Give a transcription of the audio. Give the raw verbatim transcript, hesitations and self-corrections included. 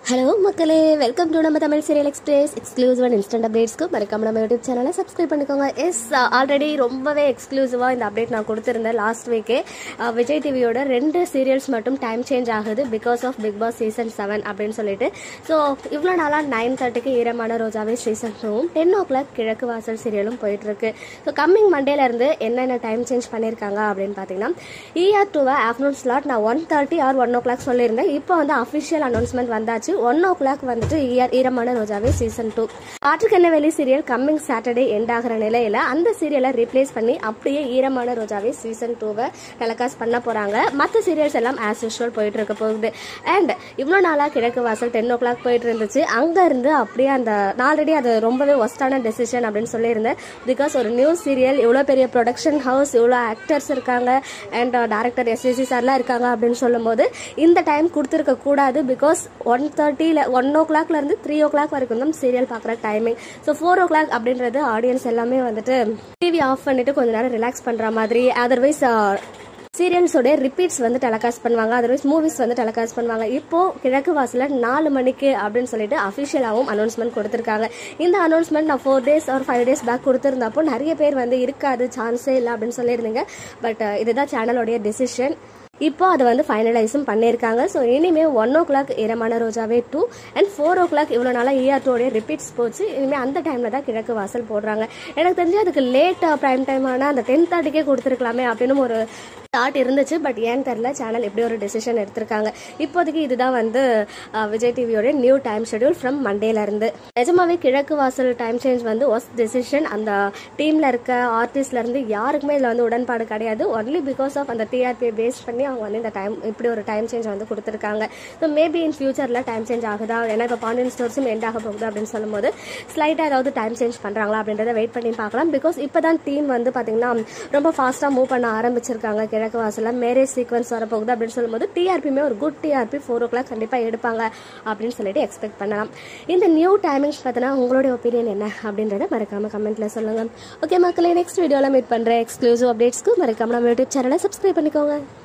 Hello மக்களே, welcome to நம்ம Tamil serial express exclusive and instant அப்டேட்ஸ்க்கு மறக்காம நம்ம யூடியூப் சேனலை சப்ஸ்கிரைப் பண்ணிக்கோங்க. எஸ், ஆல்ரெடி ரொம்பவே எக்ஸ்க்ளூசிவாக இந்த அப்டேட் நான் கொடுத்துருந்தேன் லாஸ்ட் வீக்கே. விஜய் டிவியோட ரெண்டு சீரியல்ஸ் மட்டும் டைம் சேஞ்ச் ஆகுது because of Bigg Boss season seven அப்படின்னு சொல்லிட்டு. ஸோ இவ்வளோ நாளாக நைன் தேர்ட்டிக்கு ஈரமான ரோஜாவே சீசன் டூவும் ten o'clock Kizhakku Vasal சீரியலும் போயிட்டு இருக்கு. ஸோ கம்மிங் மண்டேலேருந்து என்னென்ன டைம் சேஞ்ச் பண்ணியிருக்காங்க அப்படின்னு பார்த்தீங்கன்னா, இஆர் டூவை ஆஃப்டர்நூன் ஸ்லாட் நான் one thirty or one o'clock சொல்லியிருந்தேன். இப்போ வந்து அஃபிஷியல் அனௌன்ஸ்மெண்ட் வந்தாச்சு. ஒன் ஓ கிளாக் வந்துட்டு ஈரமான ரோஜாவே சீசன் டூ ஆற்றுக்கண்ணவேலி சீரியல் கம்மிங் சாட்டர்டே எண்ட் ஆகிற நிலையில அந்த சீரியலை ரீப்ளேஸ் பண்ணி அப்படியே ஈரமான ரோஜாவே சீசன் டூவை டெலிகாஸ்ட் பண்ண போறாங்க. மற்ற சீரியல்ஸ் எல்லாம் ஆஸ் யூஷுவல் போயிட்டு இருக்க போகுது. அண்ட் இவ்வளோ நாளாக கிழக்கு வாசல் டென் ஓ கிளாக் போயிட்டு இருந்துச்சு. அங்க இருந்து அப்படியே அந்த ஆல்ரெடி அது ரொம்பவே ஒஸ்டான டெசிஷன் அப்படின்னு சொல்லியிருந்தேன். பிகாஸ் ஒரு நியூ சீரியல், இவ்வளோ பெரிய ப்ரொடக்ஷன் ஹவுஸ், இவ்வளோ ஆக்டர்ஸ் இருக்காங்க அண்ட் டேரக்டர் எஸ்ஏசி சார்லாம் இருக்காங்க அப்படின்னு சொல்லும் போது இந்த டைம் கொடுத்துருக்க கூடாது. பிகாஸ் ஒன் தேர்ட்டியில் ஒன் ஓ கிளாக்ல இருந்து த்ரீ ஓ கிளாக் வரைக்கும் தான் சீரியல் பார்க்குற timing. So four o'clock அப்படின்றது ஆடியன்ஸ் எல்லாமே வந்துட்டு டிவி ஆஃப் பண்ணிட்டு கொஞ்ச நேரம் ரிலாக்ஸ் பண்ற மாதிரி. அதர்வைஸ் சீரியல்ஸோட ரிப்பீட்ஸ் வந்து டெலிகாஸ்ட் பண்ணுவாங்க, அதர்வைஸ் மூவிஸ் வந்து டெலிகாஸ்ட் பண்ணுவாங்க. இப்போ கிழக்கு வாசல நாலு மணிக்கு அப்படின்னு சொல்லிட்டு அஃபிஷியலாகவும் அனௌன்ஸ்மெண்ட் கொடுத்துருக்காங்க. இந்த அனௌன்ஸ்மெண்ட் நான் ஃபோர் டேஸ் ஒரு ஃபைவ் டேஸ் பேக் கொடுத்துருந்தப்போ நிறைய பேர் வந்து இருக்காது, சான்ஸே இல்லை அப்படின்னு சொல்லியிருந்தீங்க. பட் இதுதான் சேனலோடைய டெசிஷன். இப்போ அதை வந்து ஃபைனலைஸும் பண்ணியிருக்காங்க. ஸோ இனிமேல் one o'clock Eeramana Rojave two and four o'clock இவ்வளோ நாளாக இஆர் டூடைய ரிப்பீட்ஸ் போச்சு. இனிமேல் அந்த டைமில் தான் கிழக்கு வாசல் போடுறாங்க. எனக்கு தெரிஞ்சு அதுக்கு லேட் ப்ரைம் டைமான அந்த டென் தேர்ட்டிக்கே கொடுத்துருக்கலாமே அப்படின்னு ஒரு தாட் இருந்துச்சு. பட் ஏன்னு தெரியல, சேனல் எப்படி ஒரு டெசிஷன் எடுத்திருக்காங்க. இப்போதைக்கு இதுதான் வந்து விஜய் டிவியோட நியூ டைம் ஷெடியூல் ஃப்ரம் மண்டேலேருந்து. நிஜமாவே கிழக்கு வாசல் டைம் சேஞ்ச் வந்து ஒஸ்ட் டெசிஷன். அந்த டீமில் இருக்க ஆர்டிஸ்ட்லேருந்து யாருக்குமே இதில் வந்து உடன்பாடு கிடையாது. ஒன்லி பிகாஸ் ஆஃப் அந்த டிஆர்பியை பேஸ் பண்ணி அவங்க வந்து இந்த டைம் இப்படி ஒரு டைம் சேஞ்ச் வந்து கொடுத்துருக்காங்க. ஸோ மேபி இன் ஃபியூச்சரில் டைம் சேஞ்ச் ஆகுதா, ஏன்னா இப்போ பாண்டியன் ஸ்டோர்ஸும் எண்ட் ஆக போகுது அப்படின்னு சொல்லும்போது ஸ்லைட்டாக ஏதாவது டைம் சேஞ்ச் பண்ணுறாங்களா அப்படின்றத வெயிட் பண்ணி பார்க்கலாம். பிகாஸ் இப்போ தான் டீம் வந்து பார்த்தீங்கன்னா ரொம்ப ஃபாஸ்ட்டாக மூவ் பண்ண ஆரம்பிச்சிருக்காங்க. கிழக்கு வாசல்ல மேரேஜ் சீக்வன்ஸ் வரப்போகுது அப்படின்னு சொல்லும்போது டிஆர்பியுமே ஒரு good TRP four o'clock கண்டிப்பாக எடுப்பாங்க அப்படின்னு சொல்லிட்டு எக்ஸ்பெக்ட் பண்ணலாம். இந்த நியூ டைமிங்ஸ் பார்த்தீங்கன்னா உங்களுடைய ஒப்பீனியன் என்ன அப்படின்றத மறக்காம கமெண்ட்ல சொல்லுங்க. ஓகே மக்களே, நெக்ஸ்ட் வீடியோவில் மீட் பண்ணுறேன். எக்ஸ்க்ளூசிவ் அப்டேட்ஸ்க்கு மறக்காம நம்ம யூடியூப் சேனலை சப்ஸ்கிரைப் பண்ணிக்கோங்க.